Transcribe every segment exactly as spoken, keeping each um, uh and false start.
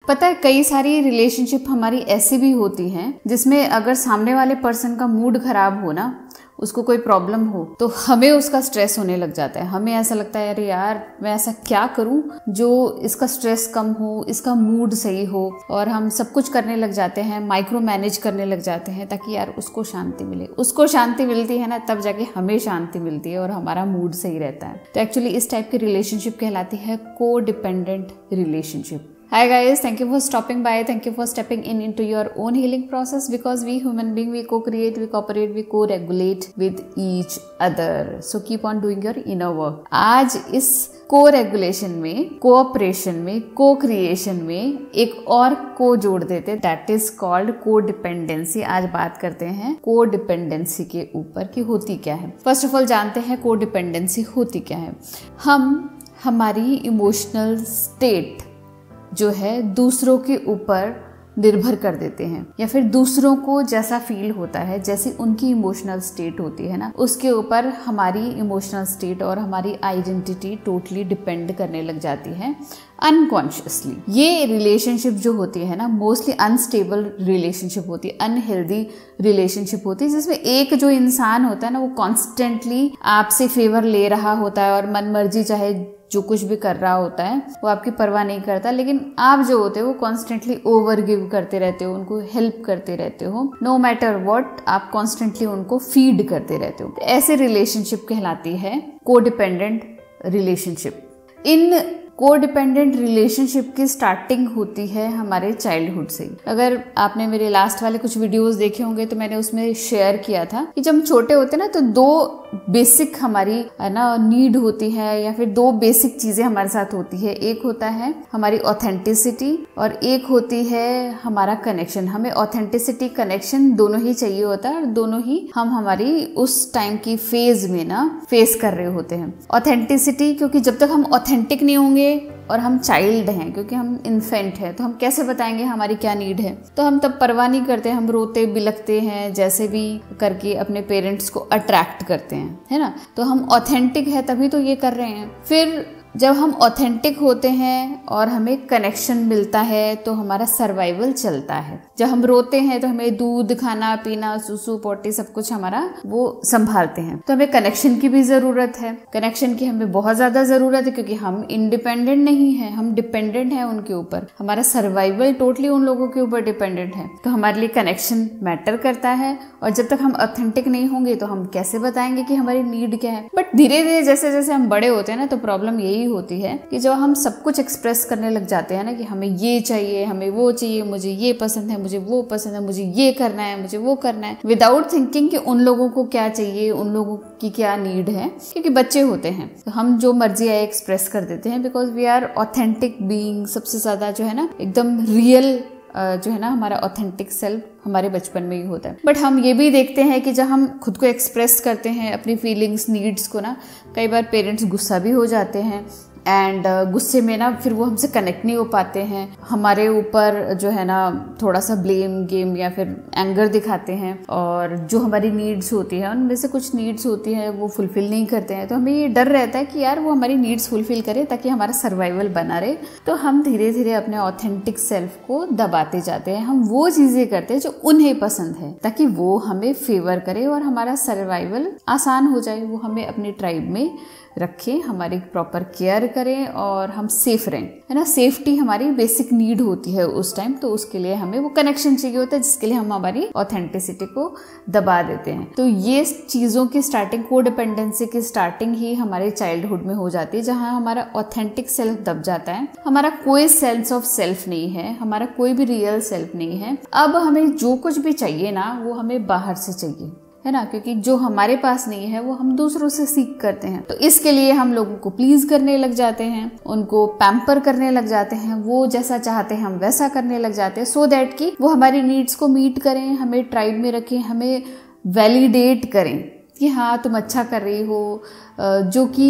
पता है कई सारी रिलेशनशिप हमारी ऐसी भी होती हैं जिसमें अगर सामने वाले पर्सन का मूड खराब हो ना, उसको कोई प्रॉब्लम हो, तो हमें उसका स्ट्रेस होने लग जाता है। हमें ऐसा लगता है अरे यार मैं ऐसा क्या करूं जो इसका स्ट्रेस कम हो, इसका मूड सही हो, और हम सब कुछ करने लग जाते हैं, माइक्रो मैनेज करने लग जाते हैं ताकि यार उसको शांति मिले। उसको शांति मिलती है ना, तब जाके हमें शांति मिलती है और हमारा मूड सही रहता है। तो एक्चुअली इस टाइप की रिलेशनशिप कहलाती है को dependent relationship. Hi guys, thank you for stopping by. Thank you for stepping in into your own healing process, because we human being, we co-create, we cooperate, we co-regulate with each other. So keep on doing your inner work. आज इस co-regulation में, cooperation में, co-creation में एक और को जोड़ देते, that is called co-dependency. आज बात करते हैं co-dependency के ऊपर कि होती क्या है। First of all जानते हैं co-dependency होती क्या है। हम हमारी इमोशनल स्टेट जो है दूसरों के ऊपर निर्भर कर देते हैं, या फिर दूसरों को जैसा फील होता है, जैसी उनकी इमोशनल स्टेट होती है ना, उसके ऊपर हमारी इमोशनल स्टेट और हमारी आइडेंटिटी टोटली डिपेंड करने लग जाती है अनकॉन्शियसली। ये रिलेशनशिप जो होती है ना, मोस्टली अनस्टेबल रिलेशनशिप होती है, अनहेल्दी रिलेशनशिप होती है, जिसमें एक जो इंसान होता है ना, वो कॉन्स्टेंटली आपसे फेवर ले रहा होता है और मन मर्जी चाहे जो कुछ भी कर रहा होता है वो आपकी परवाह नहीं करता, लेकिन आप जो होते हो वो कॉन्स्टेंटली ओवर गिव करते रहते हो, उनको हेल्प करते रहते हो, नो मैटर व्हाट, आप कॉन्स्टेंटली उनको फीड करते रहते हो। ऐसे रिलेशनशिप कहलाती है कोडिपेंडेंट रिलेशनशिप। इन कोडिपेंडेंट रिलेशनशिप की स्टार्टिंग होती है हमारे चाइल्डहुड से। अगर आपने मेरे लास्ट वाले कुछ वीडियोस देखे होंगे तो मैंने उसमें शेयर किया था कि जब हम छोटे होते हैं ना, तो दो बेसिक हमारी है ना नीड होती है, या फिर दो बेसिक चीजें हमारे साथ होती है। एक होता है हमारी ऑथेंटिसिटी और एक होती है हमारा कनेक्शन। हमें ऑथेंटिसिटी कनेक्शन दोनों ही चाहिए होता है, और दोनों ही हम हमारी उस टाइम की फेज में ना फेस कर रहे होते हैं। ऑथेंटिसिटी क्योंकि जब तक हम ऑथेंटिक नहीं होंगे और हम चाइल्ड हैं, क्योंकि हम इन्फेंट हैं, तो हम कैसे बताएंगे हमारी क्या नीड है, तो हम तब परवाह नहीं करते, हम रोते बिलखते हैं, जैसे भी करके अपने पेरेंट्स को अट्रैक्ट करते हैं, है ना। तो हम ऑथेंटिक है तभी तो ये कर रहे हैं। फिर जब हम ऑथेंटिक होते हैं और हमें कनेक्शन मिलता है तो हमारा सर्वाइवल चलता है। जब हम रोते हैं तो हमें दूध, खाना पीना, सुसु पोटी सब कुछ हमारा वो संभालते हैं। तो हमें कनेक्शन की भी जरूरत है, कनेक्शन की हमें बहुत ज्यादा जरूरत है, क्योंकि हम इंडिपेंडेंट नहीं है, हम डिपेंडेंट है उनके ऊपर। हमारा सर्वाइवल टोटली उन लोगों के ऊपर डिपेंडेंट है, तो हमारे लिए कनेक्शन मैटर करता है। और जब तक हम ऑथेंटिक नहीं होंगे तो हम कैसे बताएंगे कि हमारी नीड क्या है। बट धीरे धीरे जैसे जैसे हम बड़े होते हैं ना, तो प्रॉब्लम यही होती है कि जब हम सब कुछ एक्सप्रेस करने लग जाते हैं ना, कि हमें ये चाहिए, हमें वो चाहिए, मुझे ये पसंद है, मुझे वो पसंद है, मुझे ये करना है, मुझे वो करना है, विदाउट थिंकिंग कि उन लोगों को क्या चाहिए, उन लोगों की क्या नीड है। क्योंकि बच्चे होते हैं तो हम जो मर्जी आए एक्सप्रेस कर देते हैं, because we are authentic being. सबसे ज्यादा जो है ना एकदम रियल जो है ना हमारा ऑथेंटिक सेल्फ हमारे बचपन में ही होता है। बट हम ये भी देखते हैं कि जब हम खुद को एक्सप्रेस करते हैं अपनी फीलिंग्स, नीड्स को ना, कई बार पेरेंट्स गुस्सा भी हो जाते हैं, एंड uh, गुस्से में ना फिर वो हमसे कनेक्ट नहीं हो पाते हैं, हमारे ऊपर जो है ना थोड़ा सा ब्लेम गेम या फिर एंगर दिखाते हैं, और जो हमारी नीड्स होती है उनमें से कुछ नीड्स होती है वो फुलफिल नहीं करते हैं। तो हमें ये डर रहता है कि यार वो हमारी नीड्स फुलफिल करे ताकि हमारा सर्वाइवल बना रहे। तो हम धीरे धीरे अपने ऑथेंटिक सेल्फ को दबाते जाते हैं, हम वो चीजें करते हैं जो उन्हें पसंद है ताकि वो हमें फेवर करे और हमारा सर्वाइवल आसान हो जाए, वो हमें अपनी ट्राइब में रखें, हमारी प्रॉपर केयर करें और हम सेफ रहें, है ना। सेफ्टी हमारी बेसिक नीड होती है उस टाइम, तो उसके लिए हमें वो कनेक्शन चाहिए होता है, जिसके लिए हम हमारी ऑथेंटिसिटी को दबा देते हैं। तो ये चीज़ों की स्टार्टिंग, कोडिपेंडेंसी की स्टार्टिंग ही हमारे चाइल्डहुड में हो जाती है, जहाँ हमारा ऑथेंटिक सेल्फ दब जाता है, हमारा कोई सेंस ऑफ सेल्फ नहीं है, हमारा कोई भी रियल सेल्फ नहीं है। अब हमें जो कुछ भी चाहिए ना वो हमें बाहर से चाहिए, है ना, क्योंकि जो हमारे पास नहीं है वो हम दूसरों से सीख करते हैं। तो इसके लिए हम लोगों को प्लीज करने लग जाते हैं, उनको पैम्पर करने लग जाते हैं, वो जैसा चाहते हैं हम वैसा करने लग जाते हैं, सो दैट कि वो हमारी नीड्स को मीट करें, हमें ट्राइब में रखें, हमें वैलिडेट करें कि हाँ तुम अच्छा कर रही हो, जो कि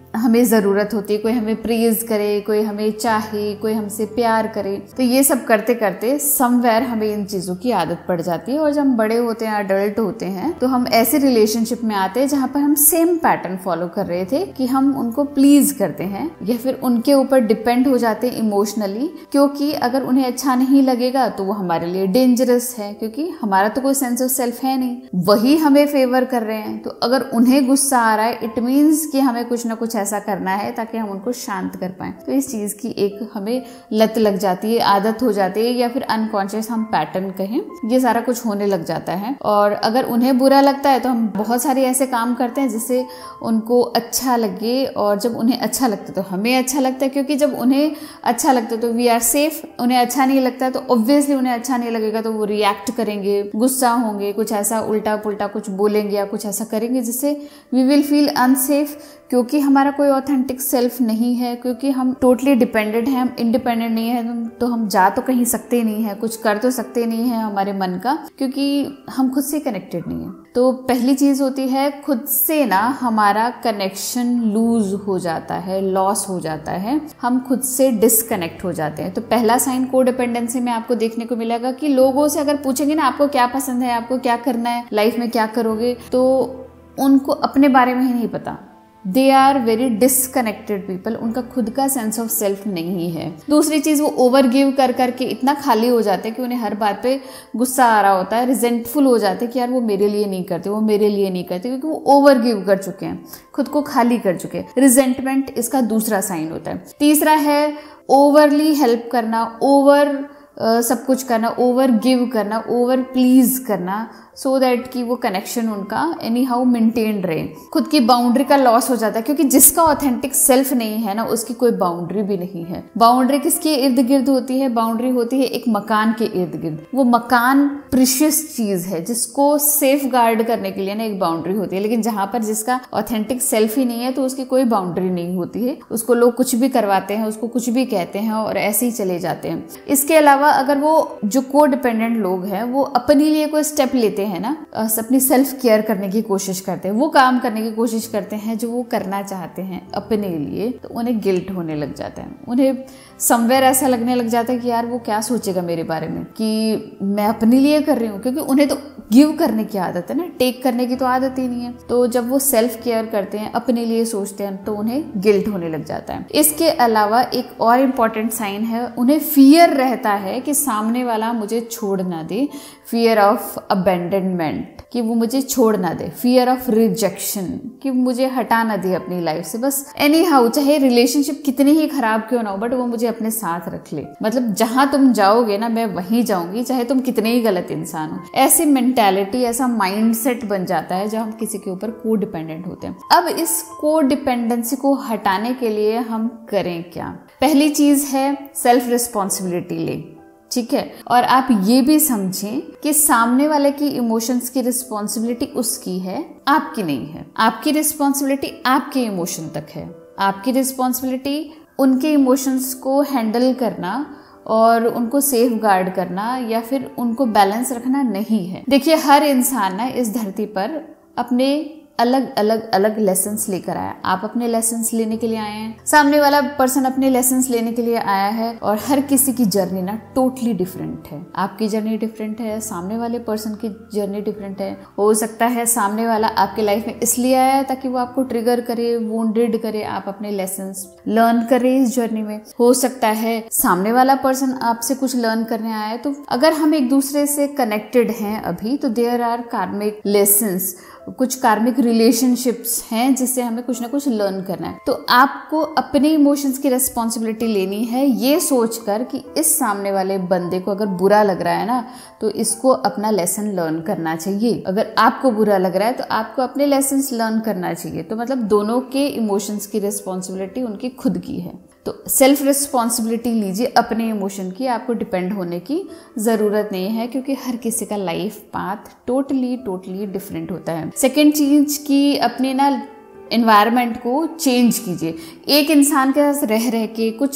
हमें ज़रूरत होती है, कोई हमें प्रेज करे, कोई हमें चाहे, कोई हमसे प्यार करे। तो ये सब करते करते समवेयर हमें इन चीज़ों की आदत पड़ जाती है और जब हम बड़े होते हैं, अडल्ट होते हैं, तो हम ऐसे रिलेशनशिप में आते हैं जहाँ पर हम सेम पैटर्न फॉलो कर रहे थे कि हम उनको प्लीज करते हैं या फिर उनके ऊपर डिपेंड हो जाते हैं इमोशनली, क्योंकि अगर उन्हें अच्छा नहीं लगेगा तो वो हमारे लिए डेंजरस है, क्योंकि हमारा तो कोई सेंस ऑफ सेल्फ है नहीं, वही हमें फेवर कर रहे हैं। तो अगर उन्हें गुस्सा आ रहा है, इट मीन्स कि हमें कुछ ना कुछ ऐसा करना है ताकि हम उनको शांत कर पाएं। तो इस चीज की एक हमें लत लग जाती है, आदत हो जाती है, या फिर अनकॉन्शियस हम पैटर्न कहें, ये सारा कुछ होने लग जाता है। और अगर उन्हें बुरा लगता है तो हम बहुत सारे ऐसे काम करते हैं जिससे उनको अच्छा लगे, और जब उन्हें अच्छा लगता है तो हमें अच्छा लगता है, क्योंकि जब उन्हें अच्छा लगता है तो वी आर सेफ। उन्हें अच्छा नहीं लगता है तो ऑब्वियसली उन्हें अच्छा नहीं लगेगा, तो वो रिएक्ट करेंगे, गुस्सा होंगे, कुछ ऐसा उल्टा पुल्टा कुछ बोलेंगे या कुछ ऐसा करेंगे जिससे वी विल फील अनसेफ, क्योंकि हमारा कोई ऑथेंटिक सेल्फ नहीं है, क्योंकि हम टोटली डिपेंडेंट हैं, हम इंडिपेंडेंट नहीं है। तो हम जा तो कहीं सकते नहीं है, कुछ कर तो सकते नहीं है हमारे मन का, क्योंकि हम खुद से कनेक्टेड नहीं है। तो पहली चीज होती है खुद से ना हमारा कनेक्शन लूज हो जाता है, लॉस हो जाता है, हम खुद से डिस्कनेक्ट हो जाते हैं। तो पहला साइन कोडिपेंडेंसी में आपको देखने को मिलेगा कि लोगों से अगर पूछेंगे ना आपको क्या पसंद है, आपको क्या करना है लाइफ में, क्या करोगे, तो उनको अपने बारे में ही नहीं पता। They are very disconnected people, उनका खुद का सेंस ऑफ सेल्फ नहीं है। दूसरी चीज, वो ओवर गिव कर करके इतना खाली हो जाते हैं कि उन्हें हर बात पे गुस्सा आ रहा होता है, रिजेंटफुल हो जाते हैं कि यार वो मेरे लिए नहीं करते, वो मेरे लिए नहीं करते, क्योंकि वो ओवर गिव कर चुके हैं, खुद को खाली कर चुके हैं। रिजेंटमेंट इसका दूसरा साइन होता है। तीसरा है ओवरली हेल्प करना, ओवर Uh, सब कुछ करना, ओवर गिव करना, ओवर प्लीज करना, सो so दैट कि वो कनेक्शन उनका एनी हाउ मेंटेन रहे। खुद की बाउंड्री का लॉस हो जाता है, क्योंकि जिसका ऑथेंटिक सेल्फ नहीं है ना, उसकी कोई बाउंड्री भी नहीं है। बाउंड्री किसके इर्द गिर्द होती है? बाउंड्री होती है एक मकान के इर्द गिर्द। वो मकान प्रीशियस चीज है जिसको सेफ गार्ड करने के लिए ना एक बाउंड्री होती है, लेकिन जहां पर जिसका ऑथेंटिक सेल्फ ही नहीं है तो उसकी कोई बाउंड्री नहीं होती है। उसको लोग कुछ भी करवाते हैं, उसको कुछ भी कहते हैं और ऐसे ही चले जाते हैं। इसके अलावा अगर वो जो को डिपेंडेंट लोग हैं वो अपने लिए कोई स्टेप लेते हैं ना, अपनी सेल्फ केयर करने की कोशिश करते हैं, वो काम करने की कोशिश करते हैं जो वो करना चाहते हैं अपने लिए, तो उन्हें गिल्ट होने लग जाता है। उन्हें समवेयर ऐसा लगने लग जाता है कि यार वो क्या सोचेगा मेरे बारे में कि मैं अपने लिए कर रही हूँ, क्योंकि उन्हें तो गिव करने की आदत है ना, टेक करने की तो आदत ही नहीं है। तो जब वो सेल्फ केयर करते हैं, अपने लिए सोचते हैं, तो उन्हें गिल्ट होने लग जाता है। इसके अलावा एक और इम्पॉर्टेंट साइन है, उन्हें फियर रहता है कि सामने वाला मुझे छोड़ ना दे, फियर ऑफ अबेंडनमेंट, कि वो मुझे छोड़ ना दे, फियर ऑफ रिजेक्शन, कि मुझे हटा ना दे अपनी लाइफ से, बस एनी हाउ चाहे रिलेशनशिप कितनी ही खराब क्यों ना हो, बट वो मुझे अपने साथ रख ले। मतलब जहां तुम जाओगे ना मैं वहीं जाऊंगी, चाहे तुम कितने ही गलत इंसान हो। ऐसी मेंटालिटी, ऐसा माइंडसेट बन जाता है जब हम किसी के ऊपर को डिपेंडेंट होते हैं। अब इस को डिपेंडेंसी को हटाने के लिए हम करें क्या? पहली चीज है सेल्फ रिस्पॉन्सिबिलिटी ले, ठीक है। और आप ये भी समझें कि सामने वाले की इमोशंस की रिस्पॉन्सिबिलिटी उसकी है, आपकी नहीं है। आपकी रिस्पॉन्सिबिलिटी आपके इमोशन तक है। आपकी रिस्पॉन्सिबिलिटी उनके इमोशंस को हैंडल करना और उनको सेफ गार्ड करना या फिर उनको बैलेंस रखना नहीं है। देखिए, हर इंसान ना इस धरती पर अपने अलग अलग अलग लेसन्स लेकर आया। आप अपने लेसन्स लेने के लिए आए हैं, सामने वाला पर्सन अपने लेसन्स लेने के लिए आया है, और हर किसी की जर्नी ना टोटली डिफरेंट है। आपकी जर्नी डिफरेंट है, सामने वाले पर्सन की जर्नी डिफरेंट है। हो सकता है सामने वाला आपके लाइफ में इसलिए आया है ताकि वो आपको ट्रिगर करे, वुंडेड करे, आप अपने लेसन्स लर्न करें इस जर्नी में। हो सकता है सामने वाला पर्सन आपसे कुछ लर्न करने आया है। तो अगर हम एक दूसरे से कनेक्टेड हैं अभी, तो देयर आर कार्मिक लेसन्स, कुछ कार्मिक रिलेशनशिप्स हैं जिससे हमें कुछ ना कुछ लर्न करना है। तो आपको अपने इमोशंस की रिस्पॉन्सिबिलिटी लेनी है, ये सोचकर कि इस सामने वाले बंदे को अगर बुरा लग रहा है ना, तो इसको अपना लेसन लर्न करना चाहिए। अगर आपको बुरा लग रहा है तो आपको अपने लेसन्स लर्न करना चाहिए। तो मतलब दोनों के इमोशंस की रिस्पॉन्सिबिलिटी उनकी खुद की है। तो सेल्फ रिस्पॉन्सिबिलिटी लीजिए अपने इमोशन की, आपको डिपेंड होने की ज़रूरत नहीं है, क्योंकि हर किसी का life path totally totally different होता है। सेकेंड चीज की अपने ना एनवायरनमेंट को चेंज कीजिए। एक इंसान के साथ रह रह के कुछ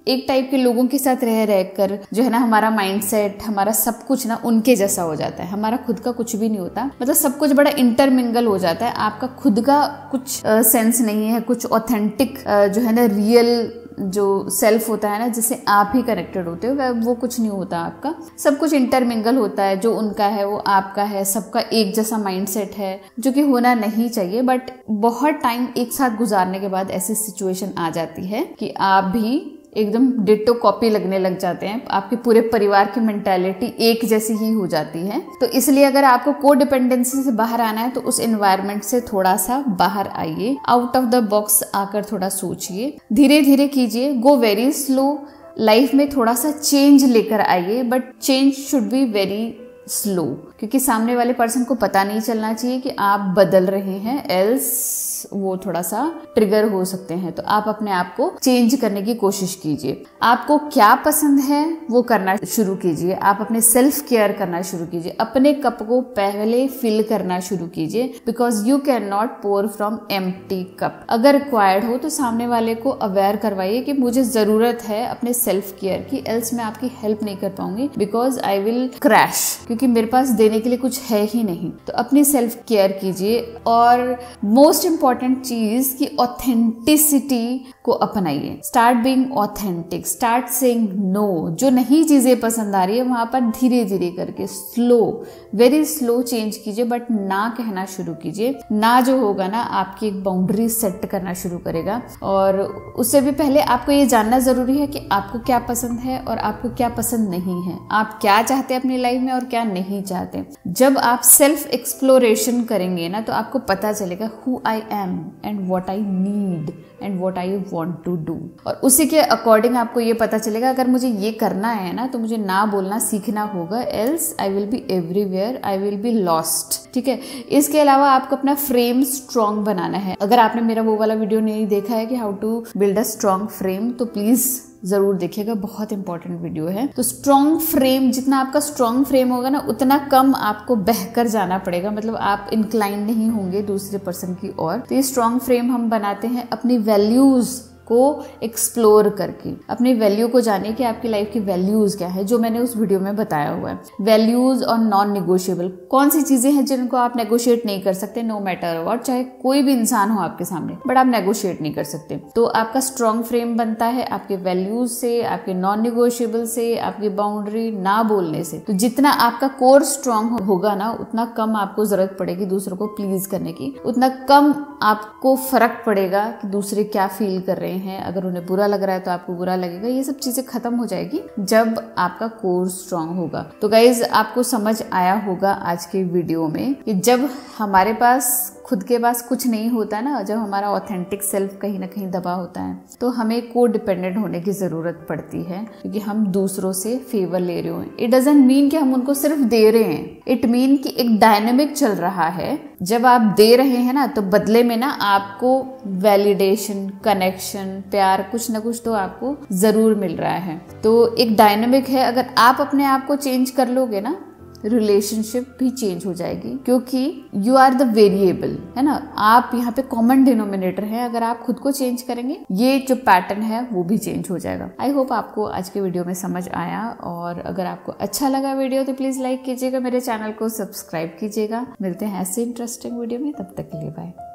एक टाइप के लोगों के साथ रह रहकर जो है ना हमारा माइंडसेट, हमारा सब कुछ ना उनके जैसा हो जाता है, हमारा खुद का कुछ भी नहीं होता, मतलब सब कुछ बड़ा इंटरमिंगल हो जाता है। आपका खुद का कुछ सेंस नहीं है, कुछ ऑथेंटिक जो है ना रियल जो सेल्फ होता है ना जिससे आप ही कनेक्टेड होते हो, वह वो कुछ नहीं होता आपका। सब कुछ इंटरमिंगल होता है, जो उनका है वो आपका है, सबका एक जैसा माइंडसेट है, जो कि होना नहीं चाहिए। बट बहुत टाइम एक साथ गुजारने के बाद ऐसी सिचुएशन आ जाती है कि आप भी एकदम डिट्टो कॉपी लगने लग जाते हैं, आपके पूरे परिवार की मेंटालिटी एक जैसी ही हो जाती है। तो इसलिए अगर आपको को डिपेंडेंसी से बाहर आना है तो उस एनवायरनमेंट से थोड़ा सा बाहर आइए, आउट ऑफ द बॉक्स आकर थोड़ा सोचिए, धीरे धीरे कीजिए, गो वेरी स्लो। लाइफ में थोड़ा सा चेंज लेकर आइए, but change should be very slow, क्योंकि सामने वाले पर्सन को पता नहीं चलना चाहिए कि आप बदल रहे हैं, एल्स वो थोड़ा सा ट्रिगर हो सकते हैं। तो आप अपने आप को चेंज करने की कोशिश कीजिए। आपको क्या पसंद है वो करना शुरू कीजिए, आप अपने सेल्फ केयर करना शुरू कीजिए, अपने कप को पहले फिल करना शुरू कीजिए, because you can not pour from empty cup. अगर रिक्वायर्ड हो तो सामने वाले को अवेयर करवाइए कि मुझे जरूरत है अपने सेल्फ केयर की, एल्स मैं आपकी हेल्प नहीं कर पाऊंगी, बिकॉज आई विल क्रैश, क्योंकि मेरे पास देने के लिए कुछ है ही नहीं। तो अपनी सेल्फ केयर कीजिए। और मोस्ट इंपॉर्टेंट चीज की ऑथेंटिसिटी को अपनाइए। Start being authentic, start saying no. जो नहीं चीजें पसंद आ रही है वहां पर धीरे धीरे करके स्लो, वेरी स्लो चेंज कीजिए, बट ना कहना शुरू कीजिए। ना जो होगा ना आपकी एक बाउंड्री सेट करना शुरू करेगा। और उससे भी पहले आपको ये जानना जरूरी है कि आपको क्या पसंद है और आपको क्या पसंद नहीं है, आप क्या चाहते हैं अपनी लाइफ में और क्या नहीं चाहते। जब आप सेल्फ एक्सप्लोरेशन करेंगे ना तो आपको पता चलेगा who I am and what I need and what I want to do. और उसी के अकॉर्डिंग आपको ये पता चलेगा अगर मुझे ये करना है ना तो मुझे ना बोलना सीखना होगा, else I will be everywhere, I will be lost. ठीक है। इसके अलावा आपको अपना फ्रेम स्ट्रॉन्ग बनाना है। अगर आपने मेरा वो वाला वीडियो नहीं देखा है कि how to build a strong frame, तो प्लीज जरूर देखिएगा, बहुत इंपॉर्टेंट वीडियो है। तो स्ट्रॉन्ग फ्रेम, जितना आपका स्ट्रॉन्ग फ्रेम होगा ना उतना कम आपको बहकर जाना पड़ेगा, मतलब आप इंक्लाइन नहीं होंगे दूसरे पर्सन की ओर। तो ये स्ट्रॉन्ग फ्रेम हम बनाते हैं अपनी वैल्यूज को एक्सप्लोर करके। अपनी वैल्यू को जानिए कि आपकी लाइफ की वैल्यूज क्या है, जो मैंने उस वीडियो में बताया हुआ है। वैल्यूज और नॉन निगोशिएबल, कौन सी चीजें हैं जिनको आप नेगोशिएट नहीं कर सकते, नो मैटर व्हाट, चाहे कोई भी इंसान हो आपके सामने, बट आप नेगोशिएट नहीं कर सकते। तो आपका स्ट्रॉन्ग फ्रेम बनता है आपके वैल्यूज से, आपके नॉन निगोशिएबल से, आपकी बाउंड्री ना बोलने से। तो जितना आपका कोर स्ट्रॉन्ग होगा ना उतना कम आपको जरूरत पड़ेगी दूसरों को प्लीज करने की, उतना कम आपको फर्क पड़ेगा कि दूसरे क्या फील कर रहे हैं हैं। अगर उन्हें बुरा लग रहा है तो आपको बुरा लगेगा। ये सब चीजें खत्म हो जाएगी जब आपका कोर स्ट्रांग होगा। तो गाइज आपको समझ आया होगा आज के वीडियो में कि जब हमारे पास खुद के पास कुछ नहीं होता ना, जब हमारा ऑथेंटिक सेल्फ कहीं ना कहीं दबा होता है, तो हमें को डिपेंडेंट होने की जरूरत पड़ती है, क्योंकि हम दूसरों से फेवर ले रहे हो। इट डजंट मीन कि हम उनको सिर्फ दे रहे हैं, इट मीन कि एक डायनेमिक चल रहा है। जब आप दे रहे हैं ना तो बदले में ना आपको वैलिडेशन, कनेक्शन, प्यार, कुछ ना कुछ तो आपको जरूर मिल रहा है। तो एक डायनेमिक है। अगर आप अपने आप को चेंज कर लोगे ना, रिलेशनशिप भी चेंज हो जाएगी, क्योंकि यू आर द वेरिएबल, है ना। आप यहाँ पे कॉमन डिनोमिनेटर है। अगर आप खुद को चेंज करेंगे, ये जो पैटर्न है वो भी चेंज हो जाएगा। आई होप आपको आज के वीडियो में समझ आया, और अगर आपको अच्छा लगा वीडियो तो प्लीज लाइक कीजिएगा, मेरे चैनल को सब्सक्राइब कीजिएगा। मिलते हैं ऐसे इंटरेस्टिंग वीडियो में, तब तक के लिए बाय।